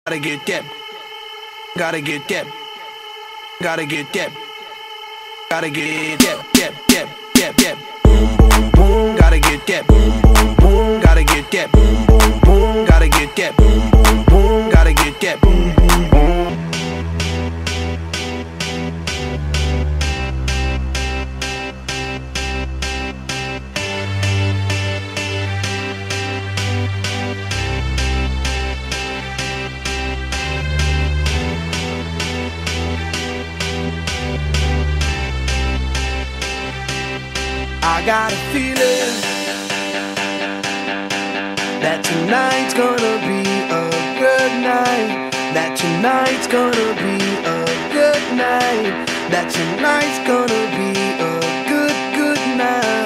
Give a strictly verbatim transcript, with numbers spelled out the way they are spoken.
Gotta get that. Gotta get that. Gotta get that. Gotta get that. That. That. That. That. Boom boom boom. Gotta get that. Boom boom boom. Gotta get that. Boom boom boom. Gotta get that. Boom boom boom. Gotta get that. Boom boom boom. I got a feeling that tonight's gonna be a good night. That tonight's gonna be a good night. That tonight's gonna be a good, good night.